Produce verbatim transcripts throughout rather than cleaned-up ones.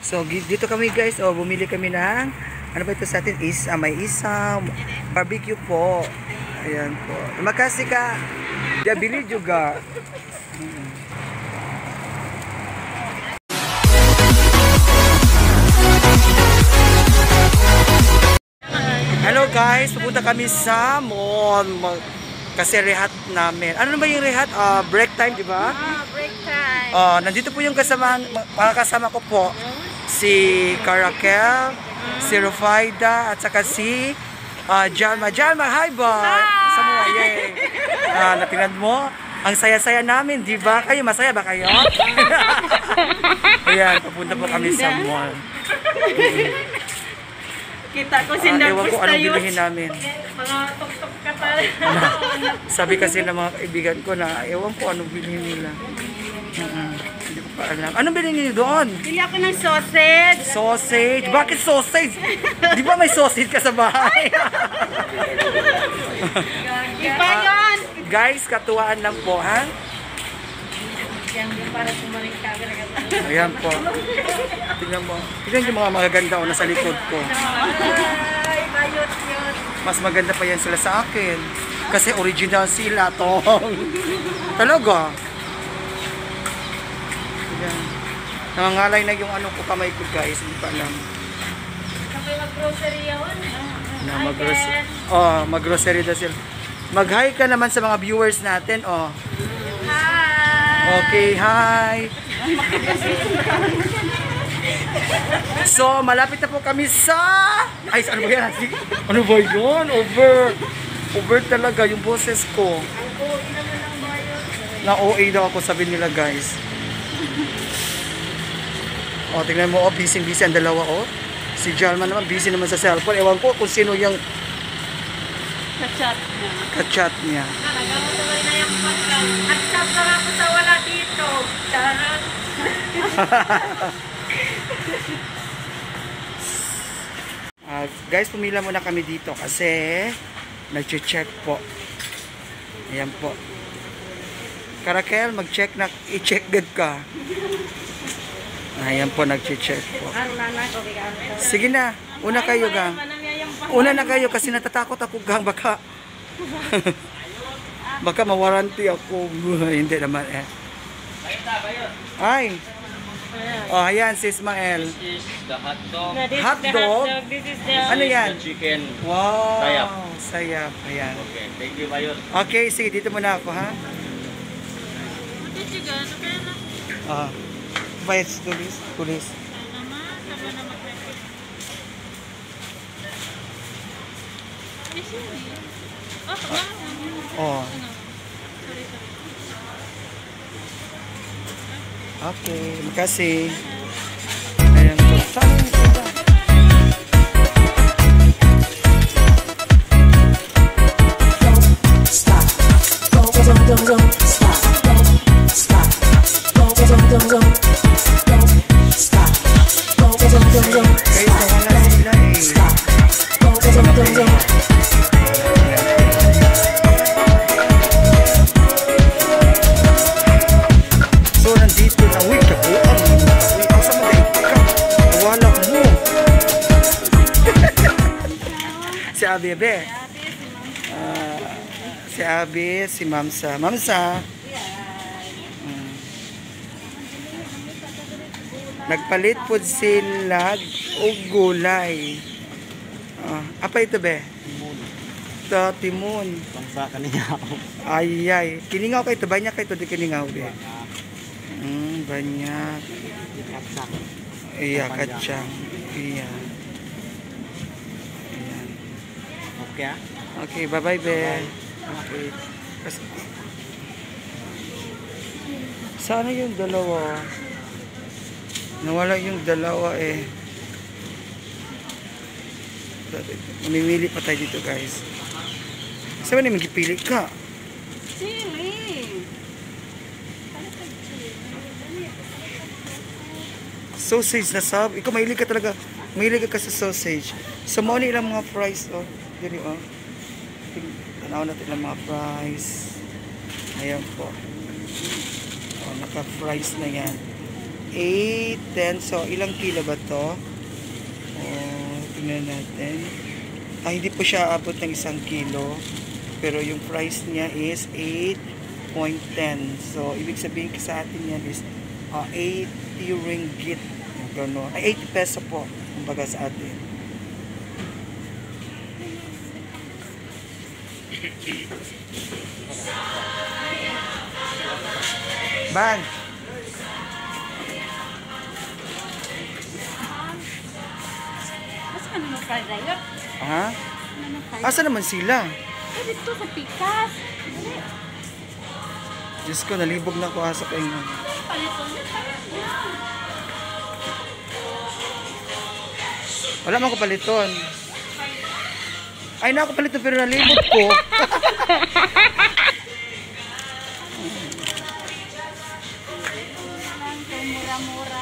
So dito kami guys, oh, bumili kami ng ano ba ito sa atin? Is, ah, may isang barbecue po. Ayan po. Makasih ka. Dia bili juga. Hmm. Hello guys, pupunta kami sa mall kasi rehat namin. Ano ba yung rehat? Uh, break time, di ba? Ah, break time. Uh, nandito po yung kasama, mga kasama ko po. Si Carakel, si Rufaida, at saka si uh, Jalma. Jalma, hi ba? Sa mga, yay. Uh, natingnan mo, ang saya-saya namin, di ba? Kayo, masaya ba kayo? Ayan, papunta po kami sa mall. Kita ko sindang uh, ewan ko anong bilihin namin. Mga tok-tok ka pa. Sabi kasi ng mga kaibigan ko na ewan ko anong bilhin nila. Uh-uh. Hindi ko pa alam. Anong bilhin niyo doon? Bili ako ng sausage. Sausage? Bakit sausage? Di ba may sausage ka sa bahay? Iba yun. Guys, katuwaan lang po, ha? Yan, para sumaring camera ka. Ayan po. Tingnan mo. Tingnan yung mga magaganda o nasa likod ko. Ay, bayot-yot. Mas maganda pa yan sila sa akin. Kasi original sila, tong. Talaga. Ayan. Nangangalay na yung ano ko kamay ko, guys. Hindi pa alam. Kapag mag-grocery yun. Na mag-grocery. Oh, mag-grocery na sila. Mag-hi ka naman sa mga viewers natin, oh. Hi! Okay, hi! So, malapit na po kami sa... Ay, ano ba yan? Ano ba yun? Over. Over talaga yung boses ko. Na O A daw ako, sabi nila, guys. O, tingnan mo, oh, busy-busy ang dalawa, oh. Si Jalma naman, busy naman sa cellphone. Ewan ko kung sino yung Kachat niya. kachat niya. Talaga mo tuloy na yung pagkaw. Kachat lang ako sa wala dito. Charot. uh, guys, pumila muna kami dito kasi nag-check po. Ayan po. Carakel, mag-check na, i-check good ka. Ayan po, nag-check po. Sige na, una kayo gang. Una na kayo kasi natatakot ako gang, baka baka mawaranti ako. Hindi naman eh. Ay. Oh, ayan si Ismael. This is the hot dog. Hot dog? This is the... Ano yan? The chicken. Wow. Sayap. Sayap. Ayan. Okay, thank you, Bayon. Okay, sige, dito muna ako, ha? Ah. Bayad tulis, tulis. Oh. Okay, makasih. Ayan po. Saan yung sila? Stop. Go, go, go, go, go. Stop. Stop. Go, go, go, go, go. Stop. Go, go, go, go, go. Guys, nawala sila eh. Stop. Go, go, go, go, go. So, nandito na. Uy, kabuang. Uy, ang sama na ikaw. Nawala mo. Si Abi, Abi. Uh, si Abi, si Mamsa. Mamsa. Hmm. Nagpalit po sila og gulay. Uh, apa ito, be? Ito, timon. Bangsa kanina ako. Ay, ay. Kiningaw kayo ito. Banyak kayo ito di kiningaw, be. Hmm, banyak. Katsak. Iya, kacang. Iya. Ayan. Okay, ah? Okay, bye-bye, be. Okay. Kas Sana yung dalawa. Nawala yung dalawa eh. Mamimili pa tayo dito, guys. Saan ba naman gipili ka? Sili. Sausage na sab. Ikaw mahilig ka talaga. Mahilig ka sa sausage. So, mo ni ilang mga fries, oh. Dili, oh. Tanaw natin ang mga fries. Ayan po. Oh, naka-fries na yan. eight, ten. So, ilang kilo ba to? Oh, tingnan natin. Ah, hindi po siya abot ng isang kilo. Pero yung price niya is eight point one zero. So, ibig sabihin sa atin yan is uh, eighty ringgit. Gano. Ay, eighty peso po. Kumbaga sa atin. Ban! Mas ano ka dayot? Ha? Ano ka? Asa naman sila? Dito sa pikas. Diyos ko, nalibog na ko asa ko inyo. Paliton niya parang yan. Wala man ko paliton. Ay, na ako paliton pero nalibog ko. Mura-mura.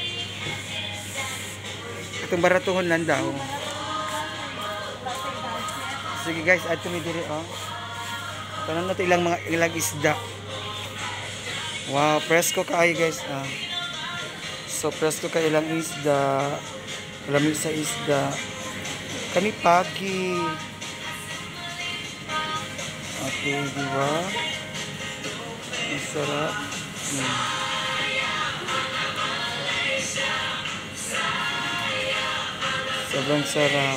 Itong baratuhon lang daw. Sige guys, add to me diri oh. Tanan nato ilang mga ilang isda. Wow, presko kaayo guys ah. So presko kay ilang isda. Lami sa isda. Kani pagi. Okay, di ba? Masarap. Hmm. Sobrang sarap.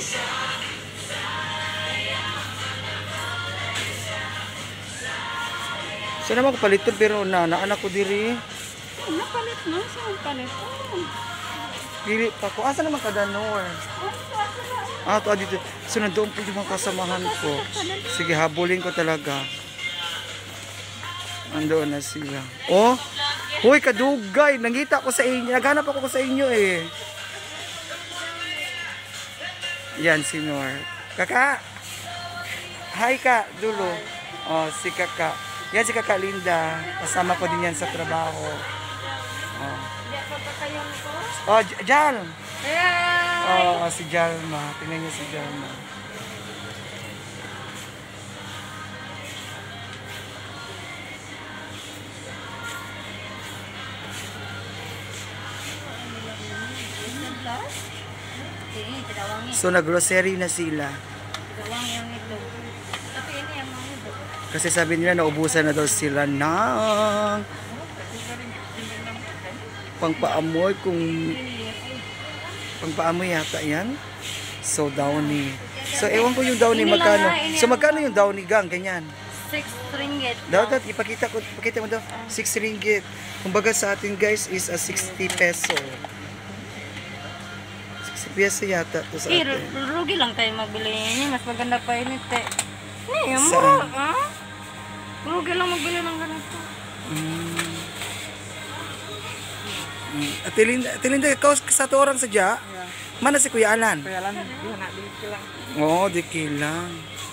So naman ko paliton pero na naanak ko diri. Napalit no? Saan palit? Pili pa ko. Asa naman kada Nor? Ah, to dito. So nandoon po yung mga kasamahan ko. Sige, habulin ko talaga. Nandoon na sila. Oh! Hoy, kadugay! Nangita ko sa inyo. Naghanap ako ko sa inyo eh. Yan, si Nor. Kaka! Hi ka, dulo. Oh, si Kaka. Yan si Kaka Linda. Kasama ko din yan sa trabaho. Oh, oh J- Jal! Oh, oh, si Jalma. Tingnan niyo si Jalma. So, nag-grocery na sila. Kasi sabi nila naubusan na daw sila ng pangpaamoy kung pangpaamoy yata yan. So, downy. So, ewan ko yung downy magkano. So, magkano yung downy gang? Ganyan. six ringgit. Daw, daw, ipakita ko, ipakita mo daw. six ringgit. Kumbaga sa atin guys is a sixty peso. sixty peso yata to sa Eh, atin. ru- rugi lang tayo magbili niya. Mas maganda pa yun ito. Eh, yung Saan? mura, ha? Rugi lang magbili ng ganito. Mm. Mm. At Tilinda, Tilinda, ikaw sa to orang sadya? Mana si Kuya Alan? Kaya lang, di na dito lang. Oo, di kilang.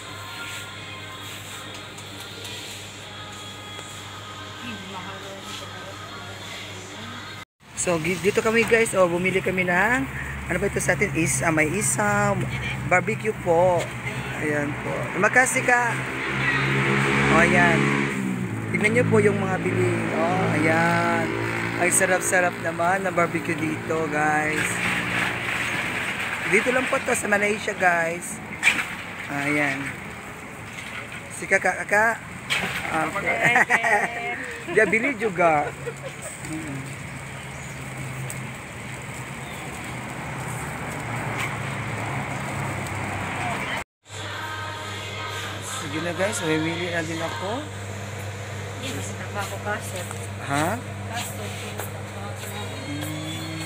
So, gi- dito kami guys, oh, bumili kami ng, ano ba ito sa atin? Is, ah, may isang barbecue po. Ayan po. Makasi ka. Oh, ayan. Tignan nyo po yung mga bili. Oh, ayan. Ay, sarap-sarap naman na barbecue dito, guys. Dito lang po to sa Malaysia, guys. Ayan. Si Kaka, Kaka. Okay. Dia bili juga. Hmm. Sige na guys, mamili na din ako. Yes, ako kasi. Ha? Kaso, Hmm.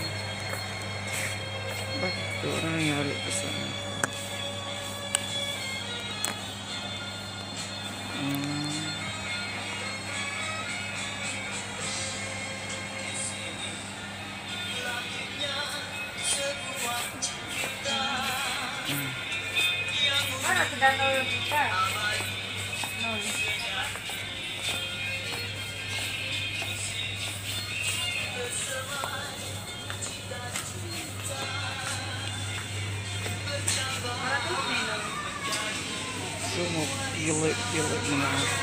Bakit ito? Ano nangyari ito sa akin? Hmm. Ano, kita nol kita. Nol. So, mapilit-pilit mo na ako.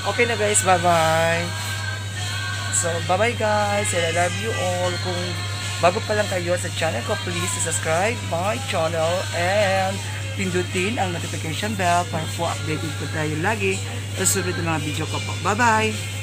Okay na guys, bye-bye. So, bye-bye guys. And I love you all. Kung bago pa lang kayo sa channel ko, please subscribe my channel and pindutin ang notification bell para po updated po tayo lagi sa susunod ng mga video ko po. Bye-bye!